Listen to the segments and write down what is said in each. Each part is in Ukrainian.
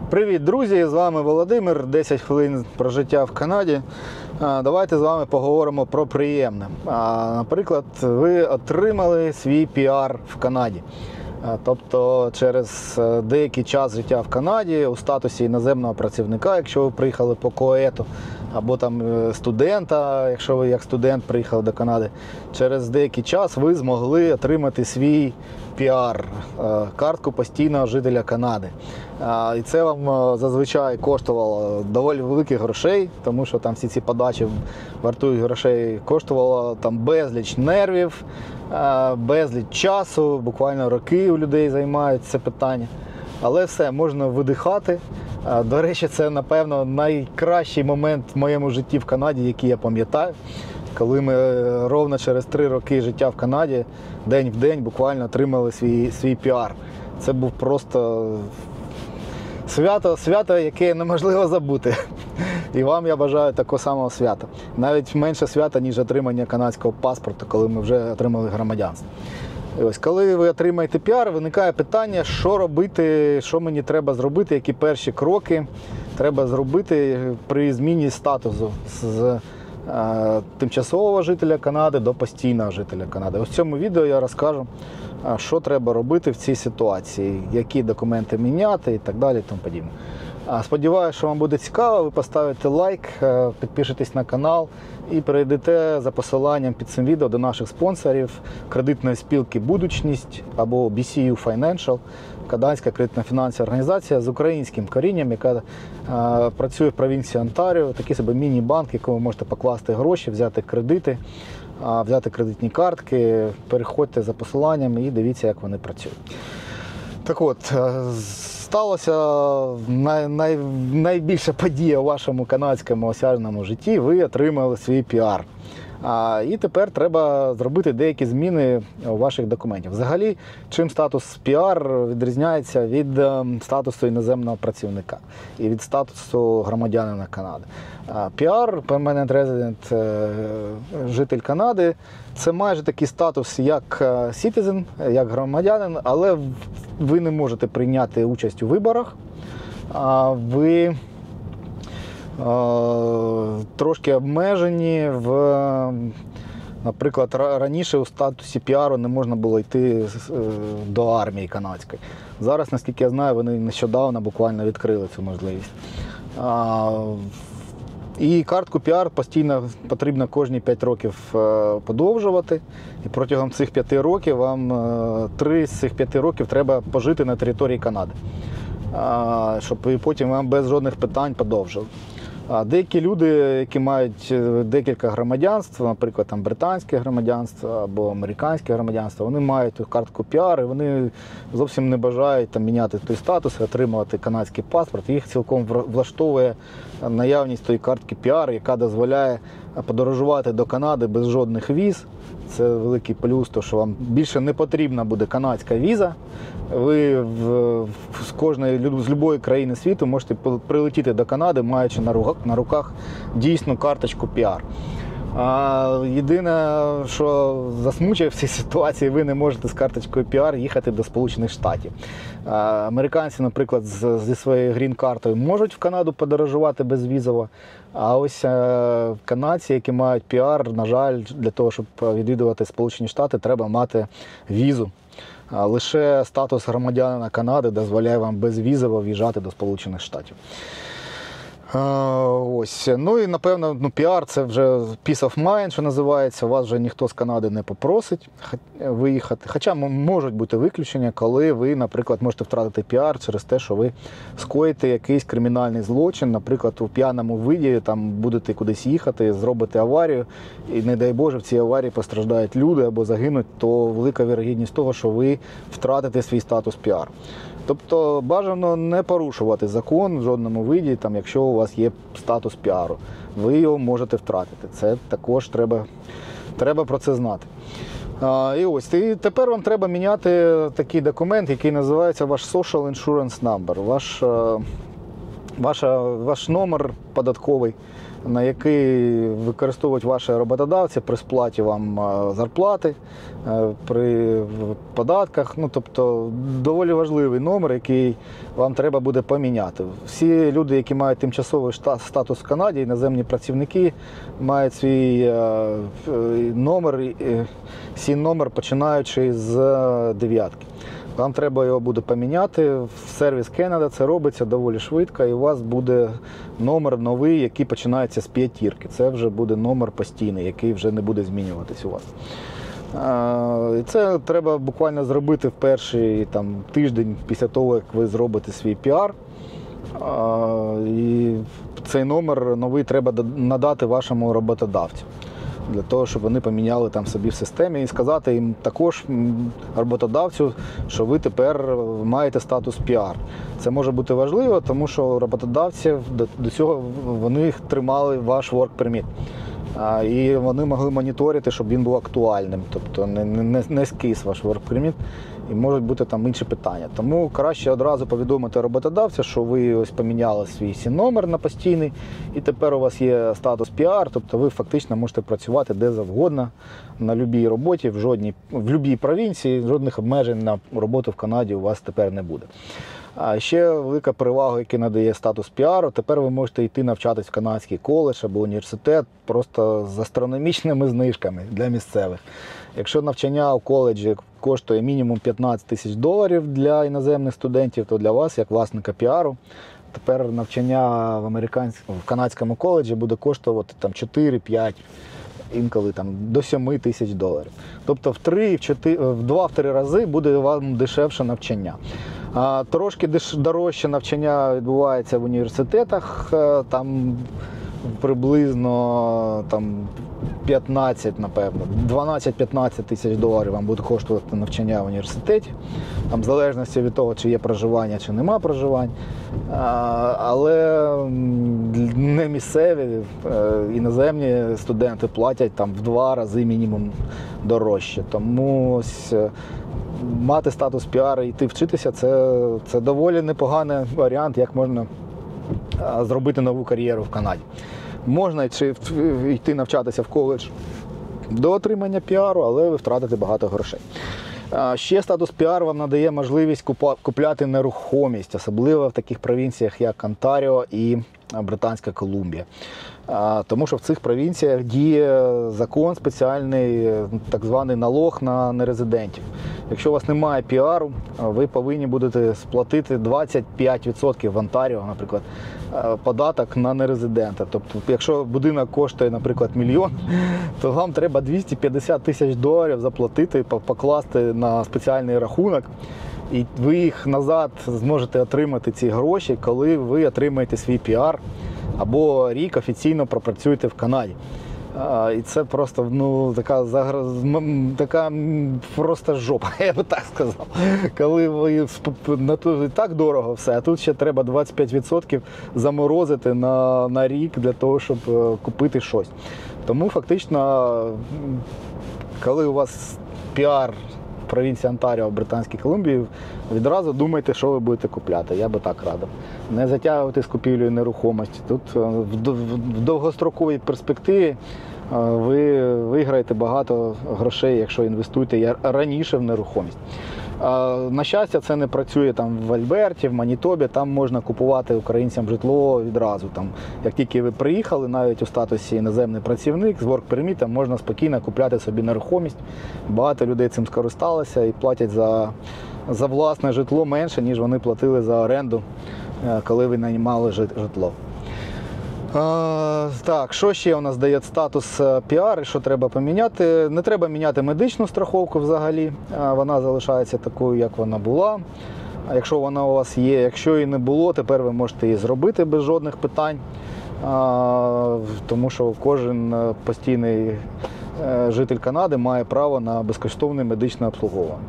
Привіт, друзі! З вами Володимир. 10 хвилин про життя в Канаді. Давайте з вами поговоримо про приємне. Наприклад, ви отримали свій піар в Канаді. Тобто через деякий час життя в Канаді у статусі іноземного працівника, якщо ви приїхали по КОЕТу, або там студента, якщо ви як студент приїхали до Канади, через деякий час ви змогли отримати свій піар, картку постійного жителя Канади. І це вам зазвичай коштувало доволі великих грошей, тому що там всі ці подачі вартують грошей, коштувало там безліч нервів, безліч часу, буквально роки у людей займають це питання. Але все, можна видихати. До речі, це, напевно, найкращий момент в моєму житті в Канаді, який я пам'ятаю. Коли ми ровно через 3 роки життя в Канаді, день в день буквально отримали свій піар. Це був просто свято, яке неможливо забути. І вам я бажаю такого самого свята. Навіть менше свята, ніж отримання канадського паспорту, коли ми вже отримали громадянство. І ось, коли ви отримаєте піар, виникає питання, що робити, що мені треба зробити, які перші кроки треба зробити при зміні статусу з тимчасового жителя Канади до постійного жителя Канади. Ось в цьому відео я розкажу, що треба робити в цій ситуації, які документи міняти і так далі. І тому подібне. Сподіваюся, що вам буде цікаво, ви поставите лайк, підпишитесь на канал і перейдете за посиланням під цим відео до наших спонсорів кредитної спілки «Будучність» або BCU Financial, канадська кредитно-фінансова організація з українським корінням, яка працює в провінції Онтаріо, такий собі міні-банк, в якому ви можете покласти гроші, взяти кредити, взяти кредитні картки, переходьте за посиланням і дивіться, як вони працюють. Так от, сталося найбільша подія у вашому канадському осяжному житті, ви отримали свій піар. І тепер треба зробити деякі зміни у ваших документах. Взагалі, чим статус піар відрізняється від статусу іноземного працівника і від статусу громадянина Канади. Піар, Permanent Resident, житель Канади, це майже такий статус, як citizen, як громадянин, але ви не можете прийняти участь у виборах. Ви трошки обмежені наприклад, раніше у статусі піару не можна було йти до армії канадської. Зараз, наскільки я знаю, вони нещодавно буквально відкрили цю можливість. І картку піар постійно потрібно кожні 5 років подовжувати. І протягом цих 5 років вам 3 з цих 5 років треба пожити на території Канади, щоб потім вам без жодних питань подовжили. Деякі люди, які мають декілька громадянств, наприклад, там британське громадянство або американське громадянство, вони мають ту картку піар, і вони зовсім не бажають там міняти той статус і отримувати канадський паспорт. Їх цілком влаштовує наявність тої картки піар, яка дозволяє подорожувати до Канади без жодних віз. Це великий плюс, то що вам більше не потрібна буде канадська віза. Ви з будь-якої країни світу можете прилетіти до Канади, маючи на руках дійсну карточку піар. Єдине, що засмучує в цій ситуації, ви не можете з карточкою піар їхати до Сполучених Штатів. Американці, наприклад, зі своєю грін-картою можуть в Канаду подорожувати безвізово, а ось канадці, які мають піар, на жаль, для того, щоб відвідувати Сполучені Штати, треба мати візу. Лише статус громадянина Канади дозволяє вам безвізово в'їжджати до Сполучених Штатів. Ось. Ну і, напевно, піар – це вже peace of mind, що називається. Вас вже ніхто з Канади не попросить виїхати. Хоча можуть бути виключення, коли ви, наприклад, можете втратити піар через те, що ви скоїте якийсь кримінальний злочин, наприклад, у п'яному виді там будете кудись їхати, зробите аварію, і, не дай Боже, в цій аварії постраждають люди або загинуть, то велика вірогідність того, що ви втратите свій статус піар. Тобто бажано не порушувати закон в жодному виді, там, якщо у вас є статус піару. Ви його можете втратити. Це також треба про це знати. І ось, і тепер вам треба міняти такий документ, який називається ваш Social Insurance Number, ваш ваш номер податковий, на який використовують ваші роботодавці при сплаті вам зарплати, при податках. Ну, тобто доволі важливий номер, який вам треба буде поміняти. Всі люди, які мають тимчасовий статус в Канаді, іноземні працівники, мають свій номер, СІН-номер, починаючи з 9. Вам треба його буде поміняти. В сервіс Canada це робиться доволі швидко, і у вас буде номер новий, який починається з 5. Це вже буде номер постійний, який вже не буде змінюватись у вас. І це треба буквально зробити в перший тиждень після того, як ви зробите свій піар. І цей номер новий треба надати вашому роботодавцю, для того, щоб вони поміняли собі в системі, і сказати їм також, роботодавцю, що ви тепер маєте статус PR. Це може бути важливо, тому що роботодавці до цього вони тримали ваш work permit. І вони могли моніторити, щоб він був актуальним, тобто не скис ваш work permit, і можуть бути інші питання. Тому краще одразу повідомити роботодавця, що ви ось поміняли свій СІН-номер на постійний, і тепер у вас є статус PR, тобто ви фактично можете працювати де завгодно, на будь-якій роботі, в будь-якій провінції, жодних обмежень на роботу в Канаді у вас тепер не буде. А ще велика перевага, яку надає статус піару, тепер ви можете йти навчатись в канадський коледж або університет просто з астрономічними знижками для місцевих. Якщо навчання у коледжі коштує мінімум $15 000 для іноземних студентів, то для вас, як власника піару, тепер навчання в канадському коледжі буде коштувати 4-5, інколи до $7 000. Тобто в 2-3 рази буде вам дешевше навчання. Трошки дорожче навчання відбувається в університетах, там приблизно 15, напевно, $12-15 тисяч вам буде коштувати навчання в університеті, в залежності від того, чи є проживання, чи нема проживань. Але не місцеві, іноземні студенти платять в 2 рази мінімум дорожче. Тому мати статус піара і йти вчитися – це доволі непоганий варіант, як можна зробити нову кар'єру в Канаді. Можна йти навчатися в коледж до отримання піару, але ви втратите багато грошей. Ще статус піар вам надає можливість купляти нерухомість, особливо в таких провінціях, як Онтаріо і Британська Колумбія. Тому що в цих провінціях діє закон спеціальний, так званий налог на нерезидентів. Якщо у вас немає піару, ви повинні будете сплатити 25% в Онтаріо, наприклад, податок на нерезидента. Тобто, якщо будинок коштує, наприклад, $1 мільйон, то вам треба $250 тисяч заплатити, покласти на спеціальний рахунок, і ви їх назад зможете отримати, ці гроші, коли ви отримаєте свій піар або рік офіційно пропрацюєте в Канаді. І це просто така просто жопа, я би так сказав. Коли ви і так дорого все, а тут ще треба 25% заморозити на рік для того, щоб купити щось. Тому фактично, коли у вас піар в провінції Онтаріо, в Британській Колумбії, відразу думайте, що ви будете купляти. Я би так радив. Не затягувати з купівлею нерухомості. Тут в довгостроковій перспективі ви виграєте багато грошей, якщо інвестуєте раніше в нерухомість. На щастя, це не працює в Альберті, в Манітобі, там можна купувати українцям житло відразу. Як тільки ви приїхали, навіть у статусі іноземний працівник, з work permit, можна спокійно купляти собі нерухомість. Багато людей цим скористалися і платять за власне житло менше, ніж вони платили за оренду, коли ви наймали житло. Так, що ще у нас дає статус піар і що треба поміняти? Не треба міняти медичну страховку взагалі, вона залишається такою, як вона була. Якщо вона у вас є, якщо її не було, тепер ви можете її зробити без жодних питань, тому що кожен постійний житель Канади має право на безкоштовне медичне обслуговування.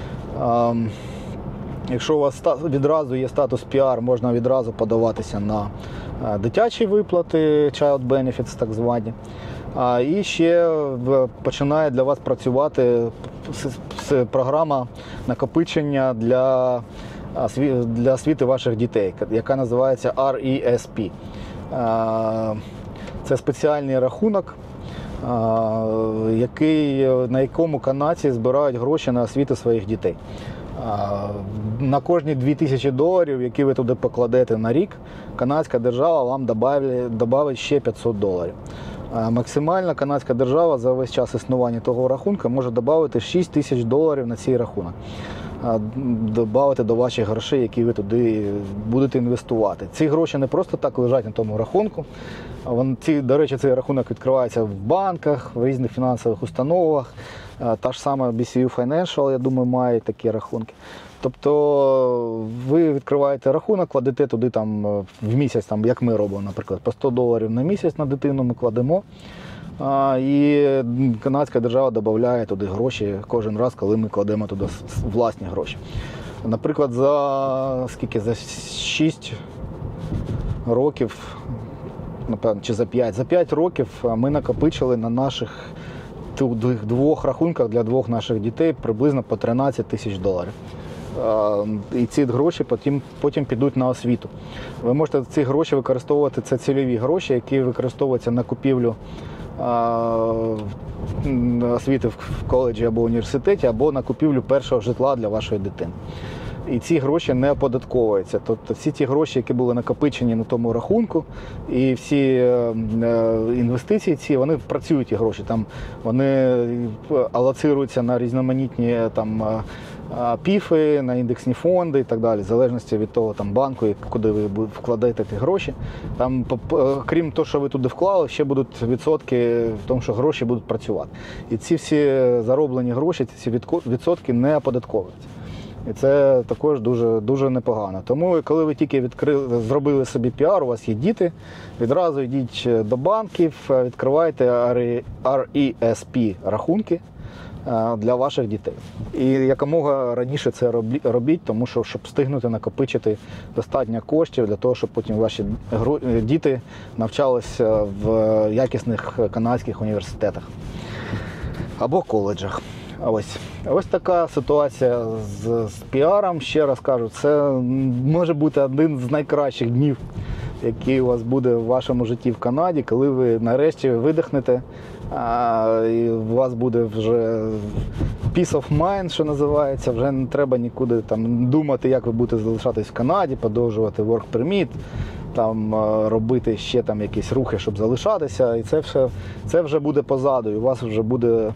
Якщо у вас відразу є статус PR, можна відразу подаватися на дитячі виплати, child benefits так звані. І ще починає для вас працювати програма накопичення для для освіти ваших дітей, яка називається RESP. Це спеціальний рахунок, на якому канадці збирають гроші на освіту своїх дітей. На кожні $2000, які ви туди покладете на рік, канадська держава вам добавить ще $500. Максимально канадська держава за весь час існування того рахунку може додати $6000 на цей рахунок. Додати до ваших грошей, які ви туди будете інвестувати. Ці гроші не просто так лежать на тому рахунку. До речі, цей рахунок відкривається в банках, в різних фінансових установах. Та ж сама BCU Financial, я думаю, має такі рахунки. Тобто ви відкриваєте рахунок, кладете туди в місяць, як ми робимо, наприклад, по $100 на місяць на дитину ми кладемо. І канадська держава додає туди гроші кожен раз, коли ми кладемо туди власні гроші. Наприклад, за 6 років, напевно, чи за 5 років ми накопичили на наших двох рахунках для двох наших дітей приблизно по $13 000. І ці гроші потім підуть на освіту. Ви можете ці гроші використовувати, це цільові гроші, які використовуються на купівлю освіти в коледжі або університеті, або на купівлю першого житла для вашої дитини. І ці гроші не оподатковуються. Тобто всі ті гроші, які були накопичені на тому рахунку, і всі інвестиції вони працюють, ті гроші. Вони алоцируються на різноманітні піфи, на індексні фонди і так далі, в залежності від того банку, куди ви вкладаєте ті гроші. Крім того, що ви туди вклали, ще будуть відсотки в тому, що гроші будуть працювати. І ці всі зароблені гроші, ці відсотки не оподатковуються. І це також дуже, дуже непогано. Тому, коли ви тільки зробили собі піар, у вас є діти, відразу йдіть до банків, відкривайте RESP рахунки для ваших дітей. І якомога раніше це робіть, тому що, щоб встигнути накопичити достатньо коштів для того, щоб потім ваші діти навчалися в якісних канадських університетах або коледжах. Ось така ситуація з піаром. Ще раз кажу, це може бути один з найкращих днів, який у вас буде в вашому житті в Канаді, коли ви нарешті видихнете, і у вас буде вже peace of mind, що називається, вже не треба нікуди думати, як ви будете залишатись в Канаді, подовжувати work permit, робити ще якісь рухи, щоб залишатися, і це вже буде позаду, і у вас вже буде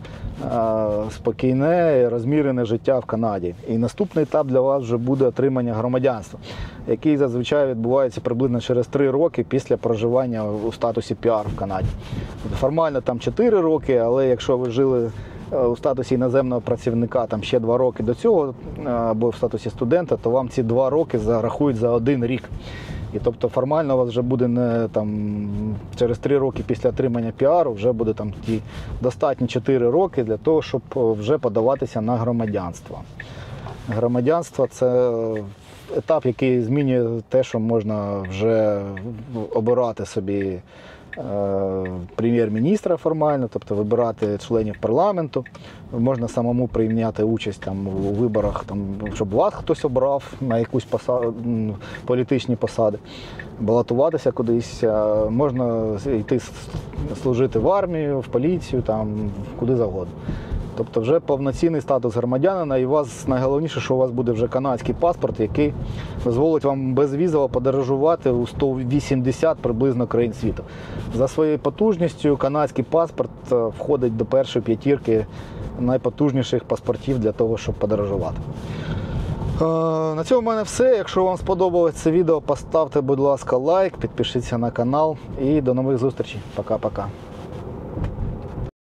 спокійне, розмірене життя в Канаді. І наступний етап для вас вже буде отримання громадянства, який зазвичай відбувається приблизно через 3 роки після проживання у статусі PR в Канаді. Формально 4 роки, але якщо ви жили у статусі іноземного працівника ще 2 роки до цього, або в статусі студента, то вам ці 2 роки зарахують за 1 рік. І тобто формально у вас вже буде не через 3 роки після отримання піару, вже буде ті достатні 4 роки для того, щоб вже подаватися на громадянство. Громадянство – це етап, який змінює те, що можна вже обирати собі прем'єр-міністра формально, тобто вибирати членів парламенту, можна самому прийняти участь у виборах, щоб вас хтось обрав на якусь політичні посади, балотуватися кудись, можна йти служити в армію, в поліцію, куди завгодно. Тобто вже повноцінний статус громадянина, і найголовніше, що у вас буде вже канадський паспорт, який дозволить вам безвізово подорожувати у 180 приблизно країн світу. За своєю потужністю канадський паспорт входить до першої 5 найпотужніших паспортів для того, щоб подорожувати. На цьому в мене все. Якщо вам сподобалось це відео, поставте, будь ласка, лайк, підпишіться на канал і до нових зустрічей. Пока-пока.